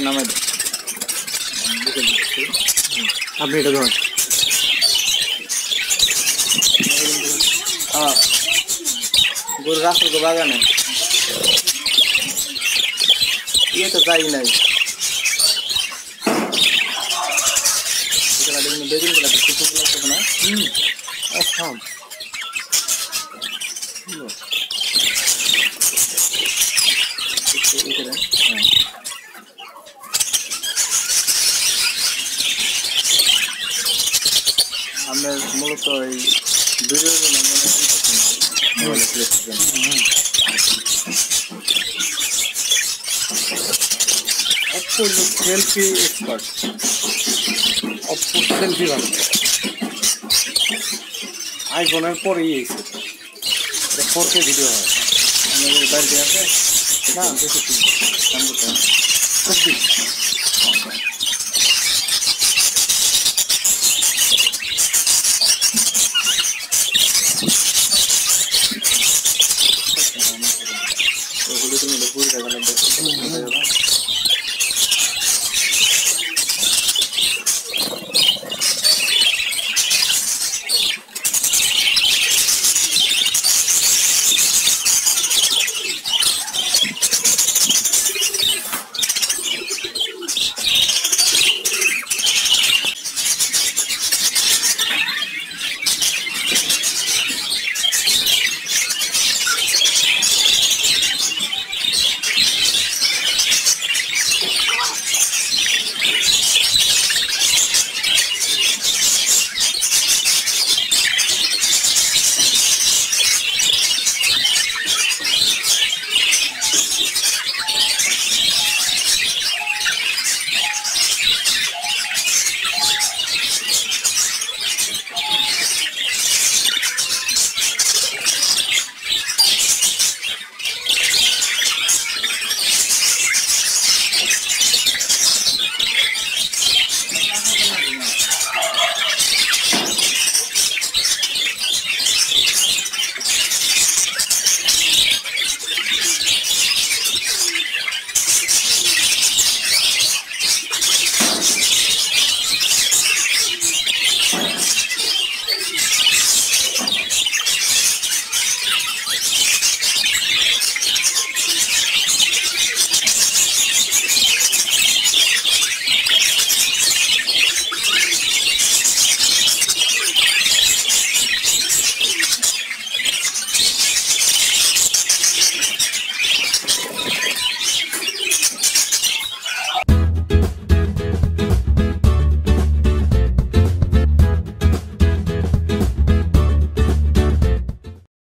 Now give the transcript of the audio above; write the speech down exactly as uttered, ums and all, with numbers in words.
নামাই দেন আপনি এটা ধরুন গরু রাস্তার তো বাগানে ইয়ে তো যাই নাই বেগুন গুলা তো কিছু লাগতো না হুম একদম আমরা মূলত এই ভিডিও সেলফি এক্সপার্ট সেলফি বানাবে আইফোনের পরেই এসে ফোর কে ভিডিও হয় আমাদের বাড়িতে আছে না বেশি